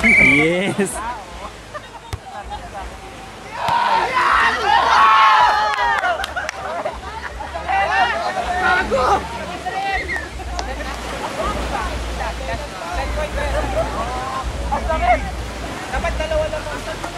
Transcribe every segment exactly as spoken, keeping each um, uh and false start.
Yes. Dapat dalawa lang.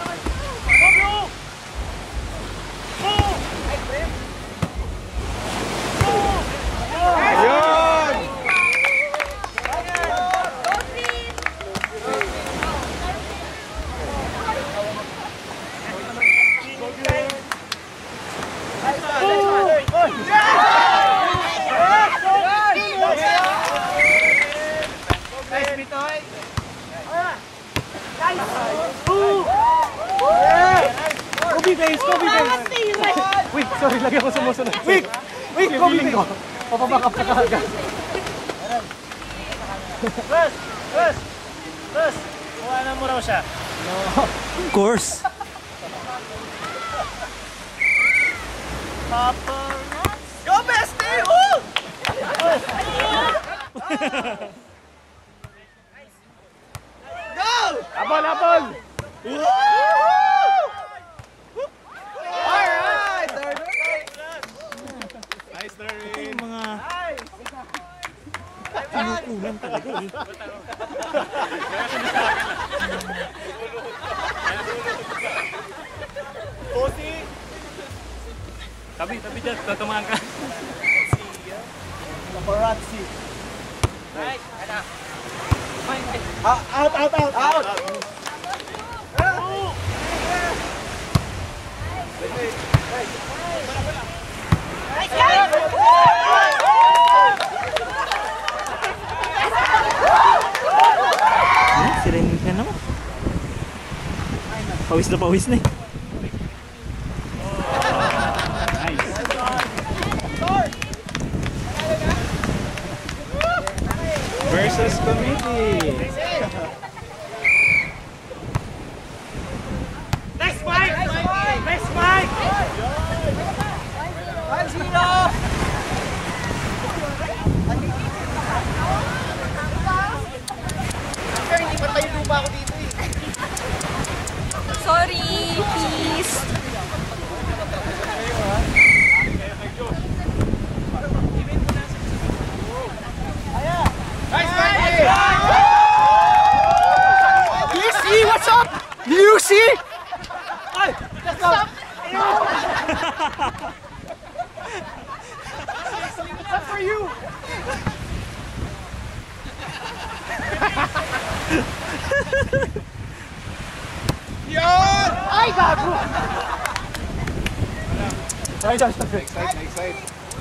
Wait, sorry, lagi ako sumusunod. Wait! Wait, Kobe ko. Papabakap ka agad. Bus! Bus! Bus! Kuhanan mo raw siya. No. Of course. Papa! Go, bestie! Woo! Go! Apol, apol! Alright! Nice, Darwin! Mga pinukulan talaga eh. Pusi! Tabi, tabi dyan. Tatamaan ka. Paparazzi! Right, ano? Out, out, out, out! Out! Sirinig ka naman. Pawis na pawis na eh. Versus committee. Next Mike! Next Mike! one zero! Sir, hindi pa tayo lupa ako dito eh. Sorry, please. Nice Mike! You see what's up? You see? Ay! What's up? That's for you! Yon! Ay, gago! Sorry, Josh. Next side, next side.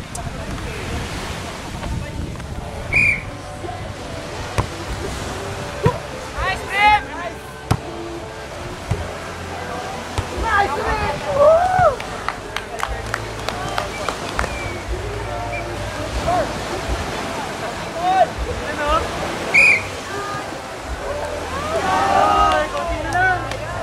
Nice trip! Nice trip! Woo! Ano? Ay, konti lang!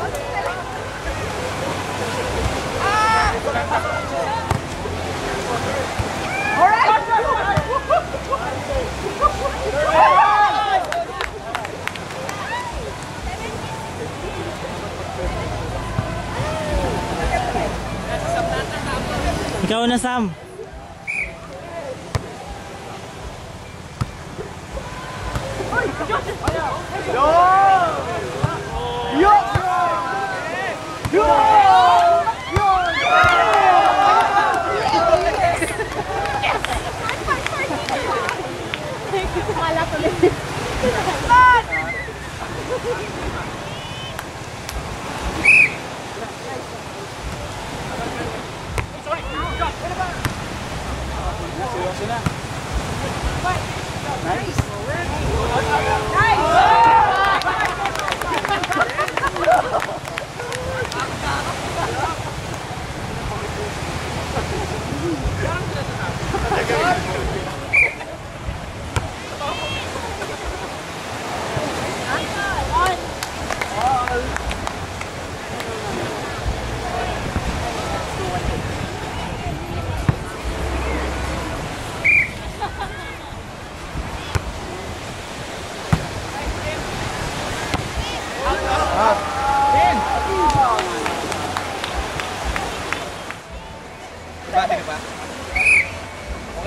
Ikaw na, Sam. Yo! Yo! Yo! Kala ko lang. Seryoso na. Nice.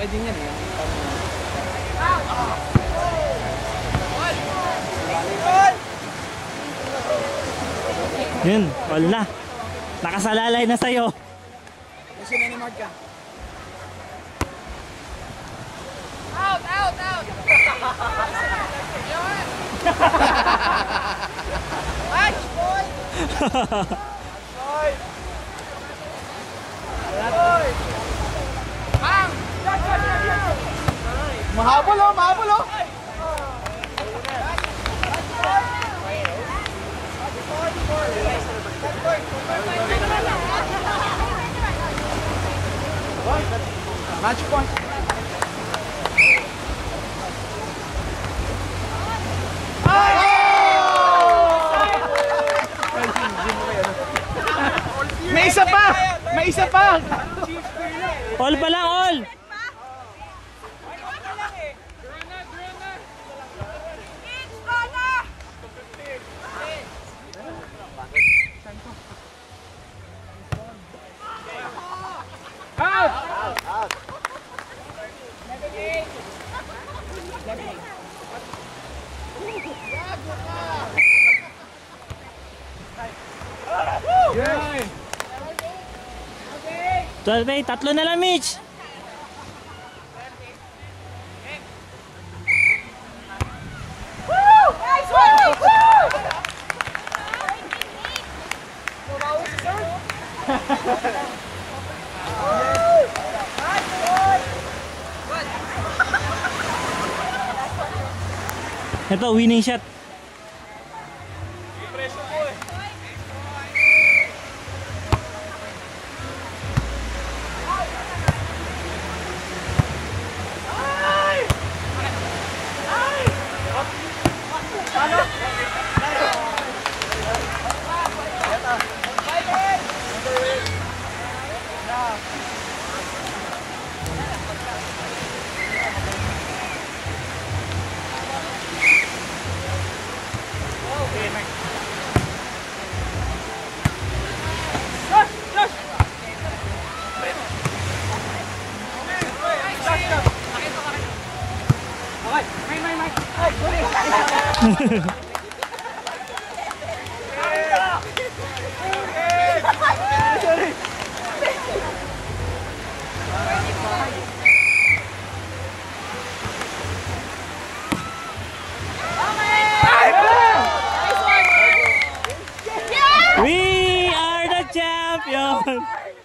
din yan eh. Yun, all na. Nakasalalay na sa'yo. Kasi nanimag ka. Out, out, out! Match point! Bang! Mahabol oh, mahabol oh! Match point! May isa pa! May isa pa! All pa lang, all! twelve eight, tatlo na lang, Mitch! Ito, winning shot. We are the champion!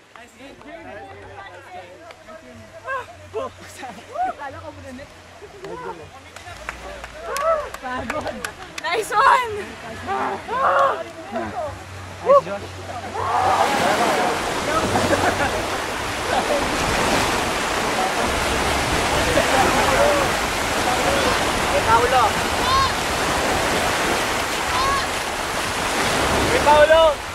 Nice one! Nice, Josh. Paulo! Paulo!